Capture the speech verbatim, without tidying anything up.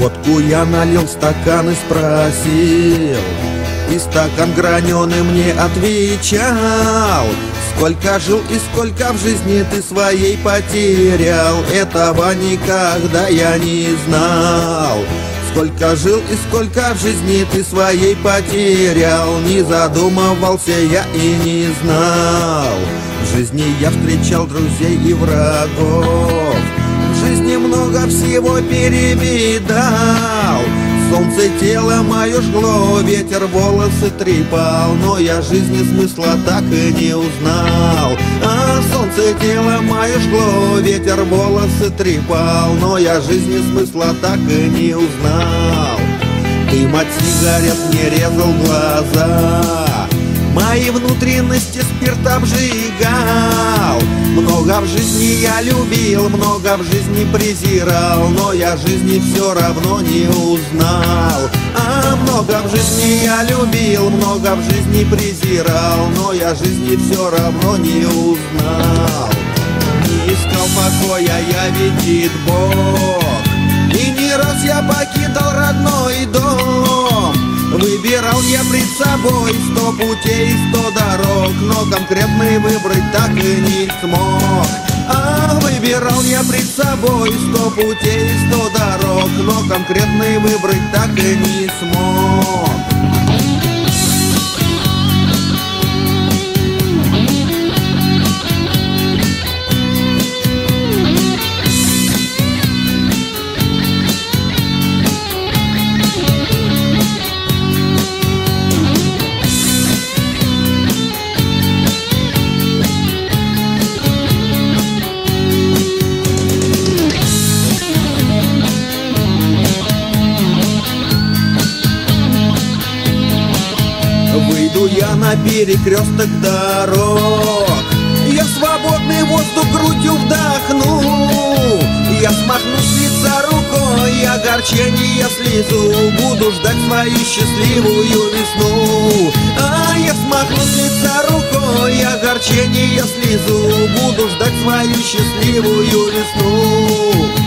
Водку я налил в стакан и спросил, и стакан граненый мне отвечал: сколько жил и сколько в жизни ты своей потерял, этого никогда я не знал. Сколько жил и сколько в жизни ты своей потерял, не задумывался я и не знал. В жизни я встречал друзей и врагов, в жизни много всего перевидал. Солнце тело мое жгло, ветер волосы трепал, но я жизни смысла так и не узнал. А солнце тело мое жгло, ветер волосы трепал, но я жизни смысла так и не узнал. Дым от сигарет мне резал глаза, мои внутренности спирт обжигал. Много в жизни я любил, много в жизни презирал, но я жизни все равно не узнал. А много в жизни я любил, много в жизни презирал, но я жизни все равно не узнал. Не искал покоя я, видит Бог, и не раз я покидал родной дом. Выбирал я пред собой сто путей, сто дорог, но конкретный выбрать так и не смог. А выбирал я пред собой сто путей, сто дорог, но конкретный выбрать так и не смог. Выйду я на перекресток дорог, я свободный воздух грудью вдохну. Я смахну с лица рукой огорчение, слезу, буду ждать свою счастливую весну. А я смахну с лица рукой огорчение, слезу, буду ждать свою счастливую весну.